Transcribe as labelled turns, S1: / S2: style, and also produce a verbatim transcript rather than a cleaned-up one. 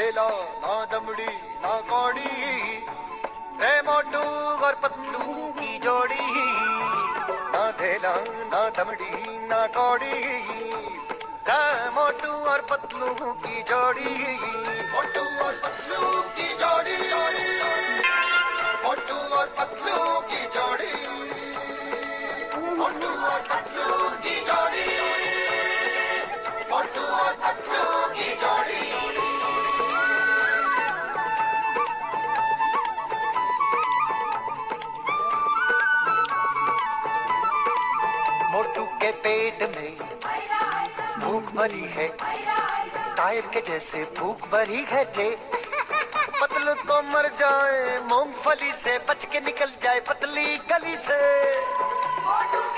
S1: धेला ना दमड़ी ना कौड़ी, रे मोटू और पतलू की जोड़ी। ना धेला ना दमड़ी ना कौड़ी, रे मोटू और पतलू की जोड़ी। मोटू और पतलू की जोड़ी, मोटू और पतलू की जोड़ी, मोटू और पतलू की जोड़ी, मोटू और पतलू की जोड़ी। मोटू के पेट में भूख भरी है, टायर के जैसे भूख भरी है जे। पतलू तो मर जाए मूंगफली से, बच के निकल जाए पतली गली से।